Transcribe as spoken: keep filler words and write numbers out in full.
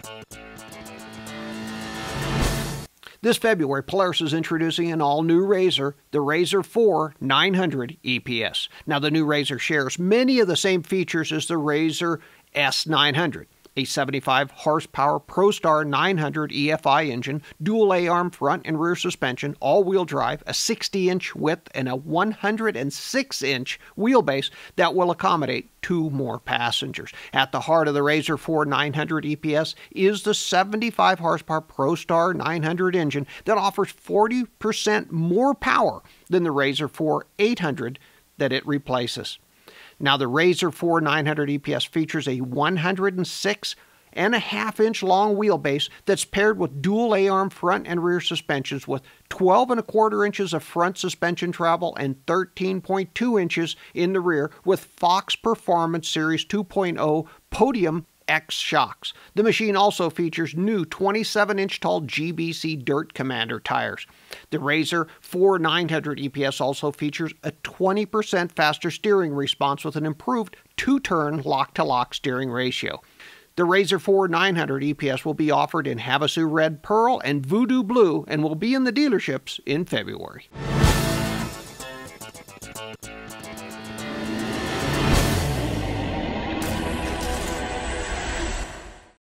This February, Polaris is introducing an all-new RZR, the RZR four nine hundred E P S. Now, the new RZR shares many of the same features as the RZR S nine hundred. A seventy-five horsepower ProStar nine hundred E F I engine, dual A-arm front and rear suspension, all-wheel drive, a sixty inch width, and a one hundred six inch wheelbase that will accommodate two more passengers. At the heart of the RZR four nine hundred E P S is the seventy-five horsepower ProStar nine hundred engine that offers forty percent more power than the RZR four eight hundred that it replaces. Now, the RZR four nine hundred E P S features a one hundred six and a half inch long wheelbase that's paired with dual A-arm front and rear suspensions with twelve and a quarter inches of front suspension travel and thirteen point two inches in the rear with Fox Performance Series two point oh Podium X shocks. The machine also features new twenty-seven inch tall G B C Dirt Commander tires. The RZR four nine hundred E P S also features a twenty percent faster steering response with an improved two-turn lock-to-lock steering ratio. The RZR four nine hundred E P S will be offered in Havasu Red Pearl and Voodoo Blue and will be in the dealerships in February.